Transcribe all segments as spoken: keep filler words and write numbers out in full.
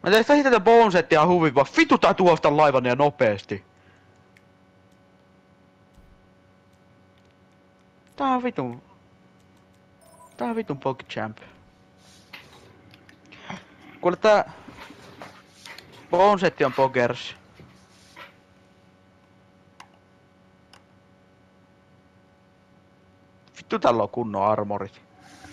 Mä tein vähintään bonesettia huvin vaan vittu tää tuosta laivan ja nopeesti. Tää on vitun... Tää on vitun PogChamp. Kuule tää... Bonesetti on Pogers. Vittu tällä on kunnon armorit.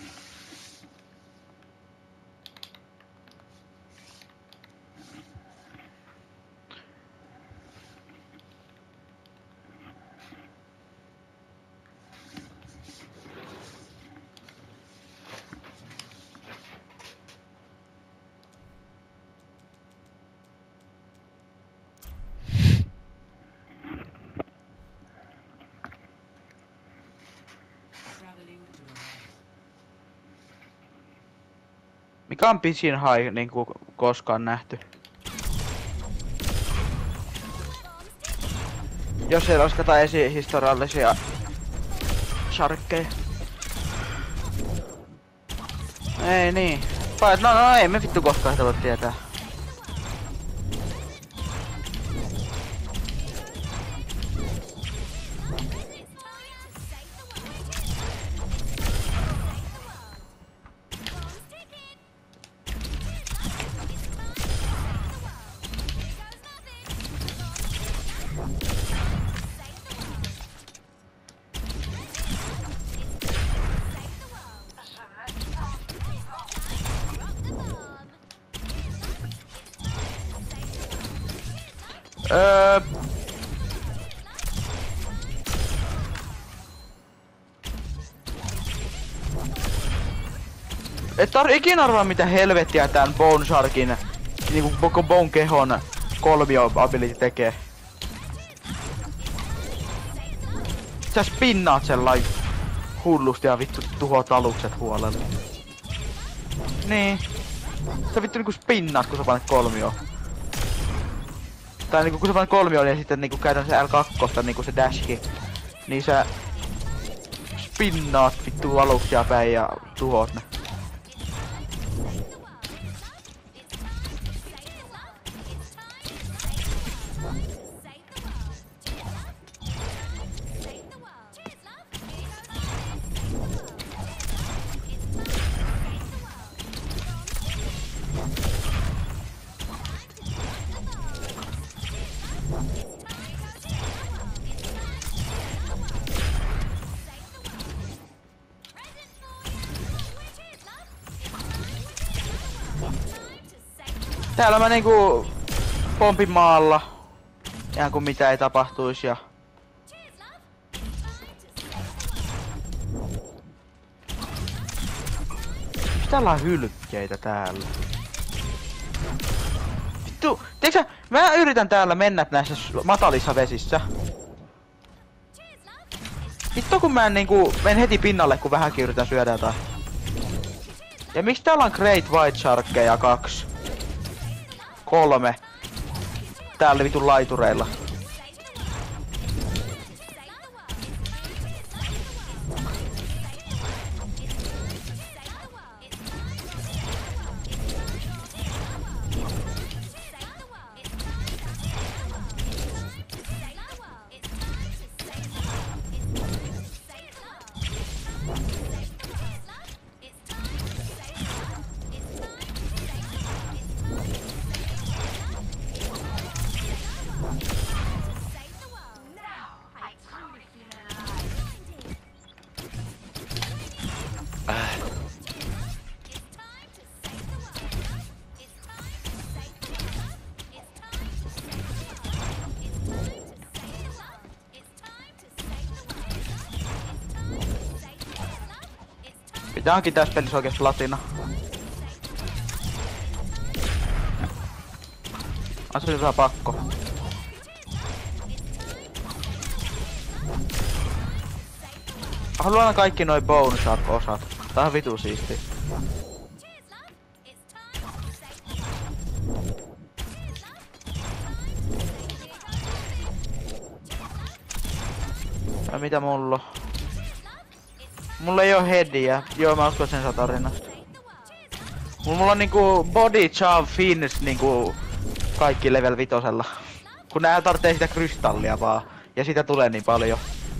Mikä on pisin hai niinku koskaan nähty? Jos ei lasketa esihistoriallisia sharkkeja. Ei niin. No no ei me vittu koskaan sitä voi tietää. Öö... Et tarvi ikinä arvaa mitä helvettiä tän Bone Sharkin niinku koko Bone kehon kolmio ability tekee. Sä spinnaat sellain hullusti ja vittu tuhoat alukset huolella. Niin. Sä vittu niinku spinnaat kun sä panet kolmioon. Tai niinku kun sä panet kolmioon ja sitten niinku käytän se L kaksi niinku se dashki. Niin sä spinnaat vittu aluksia päin ja tuhoat ne. Täällä mä niinku pompin maalla. Ihan kuin mitä ei tapahtuisi ja... Miks täällä on hylkkeitä täällä? Vittu, tiiäksä, mä yritän täällä mennä näissä matalissa vesissä. Vittu kun mä en niinku men heti pinnalle kun vähänkin yritän syödä jotain. Ja miksi täällä on Great White Sharkkeja kaksi? Kolme. Täällä vitun laitureilla. Tää onkin tässä pelissä oikeesti latina. On se hyvä pakko. Haluan kaikki noi Bone Shark osat. Tää on vitu siisti. Ja mitä mulla on? Mulla ei oo headiä. Joo, mä uskon sen saa tarinasta. Mulla on niinku body charm finish niinku kaikki level vitosella. Kun nää tarvitsee sitä kristallia vaan. Ja siitä tulee niin paljon.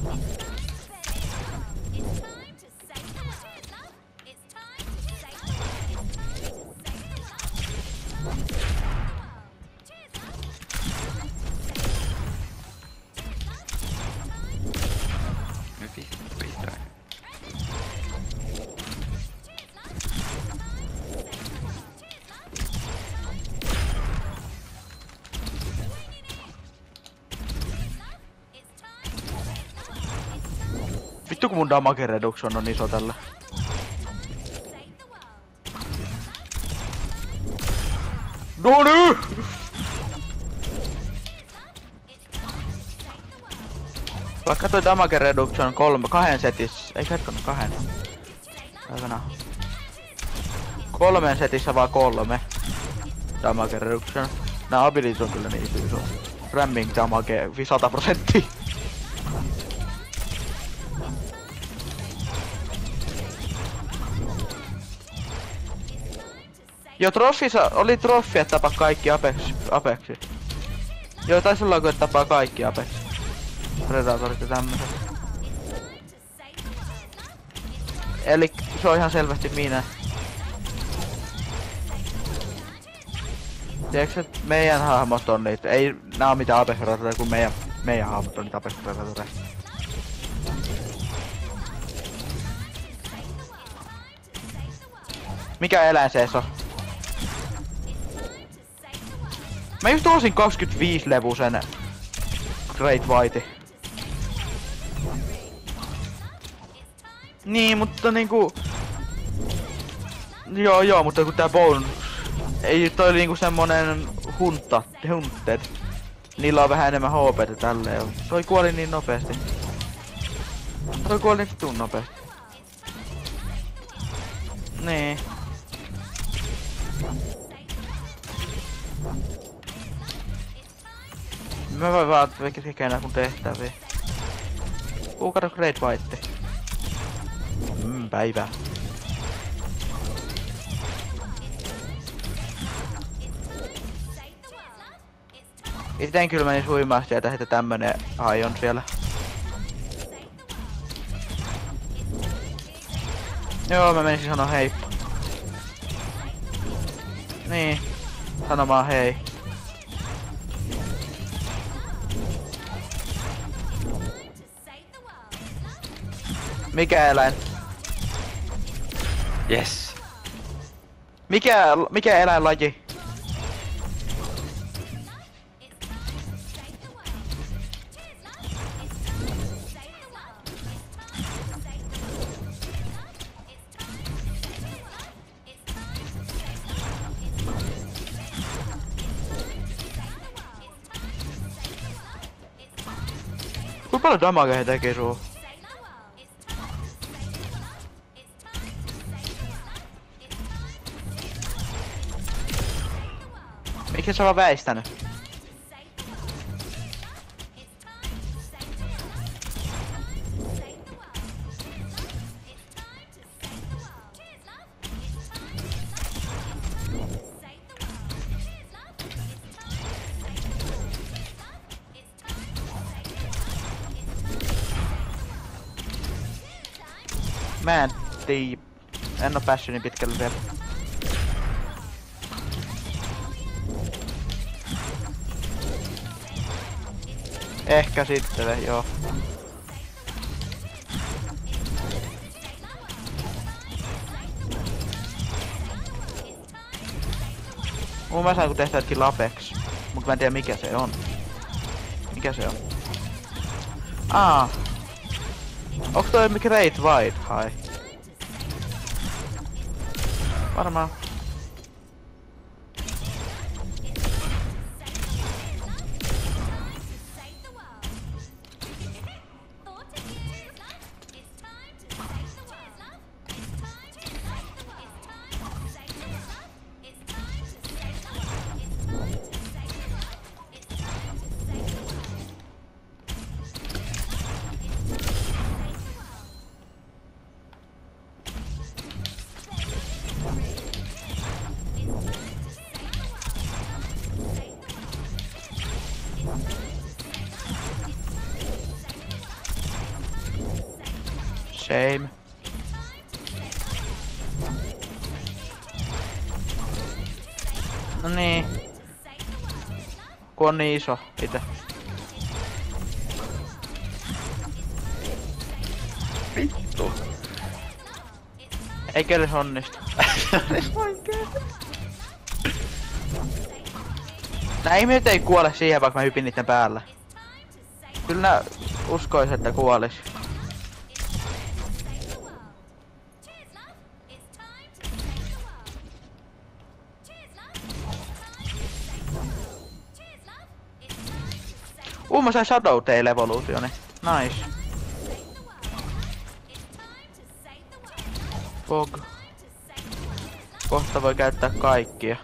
Vittu kun mun damage reduction on iso tällä. Noni! Vaikka toi damage reduction kolme, kahden setissä, ei hetkona kahden. Aikana. Kolmen setissä vaan kolme. Damage reduction. Nää ability on kyllä niin iso. Ramming damage sata prosenttia. Joo, troffissa oli troffi, että tapaa kaikki Apex, Apexi. Joo, taisi olla, että tapaa kaikki Apex. Predatorit ja tämmöset. Eli se on ihan selvästi minä. Tiedätkö, että meidän hahmot on niitä? Ei nää oo mitään Apex Predatoreja, kun meidän, meidän hahmot on niitä Apex Predatoreja. Mikä eläin se on? Mä just osin kaksikymmentäviisi levusen Great White. Niin, mutta niinku... Joo joo, mutta kun tää Bone... Ei toi oli niinku semmonen hunta, hunted. Niillä on vähän enemmän H P:tä tälleen. Toi kuoli niin nopeesti. Toi kuoli niin vitun nopeesti. Niin. Mä voin vaan tekee enää kun tehtäviä. Kuukauden Great White. Mmm, päivä. Iten kyllä menis huimaa sieltä, että tämmönen hai on siellä. Joo, mä menisin sanoa hei. Niin. Sanomaan hei. Mikä eläin? Yes. Mikä, mikä eläinlaji? Kuinka paljon damagea he tekee suu? Miksi sä vaan väistänyt? Mä en tii. En oo päässyt niin pitkälle vielä. Ehkä sitten, joo. Mun mä sain kun tehtävätkin Apex. Mut mä en tiedä mikä se on. Mikä se on? Aa. Onko toi Great White Hai? Varmaan. Shame. No niin. Kun on niin iso ite. Vittu. Eikä edes onnistu. Nää ihmiset ei kuole siihen, vaikka mä hypin niitten päällä. Kyllä nää uskois, että kuolis. Uh, mä sain Shadow Tail evoluutioni. Nice. Pog. Kohta voi käyttää kaikkia.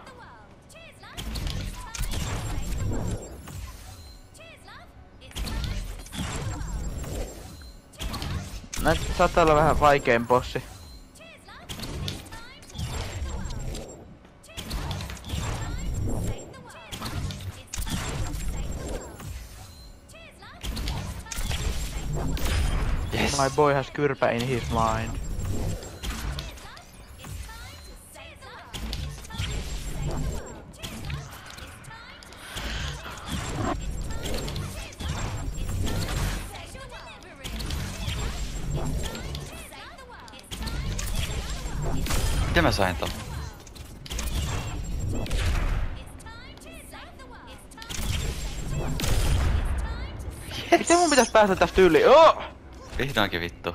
Näet saattaa olla vähän vaikein bossi. Yes. My boy has kyrpä in his mind. Miten mä sain ton? Miten mun pitäis päästä tästä yli? Oh! Vihdoinkin vittu.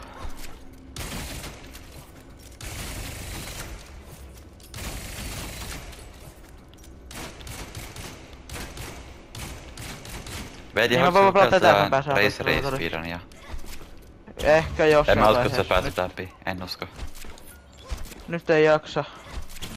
Veeti, Niin, mä haluatko voin pelata tätä, kun käyttää pääsee Race aloittamaan, Race speedrunia? Ehkä jossain En mä usko, että vaiheessa. sä pääset läpi. En usko. Nyt ei jaksa.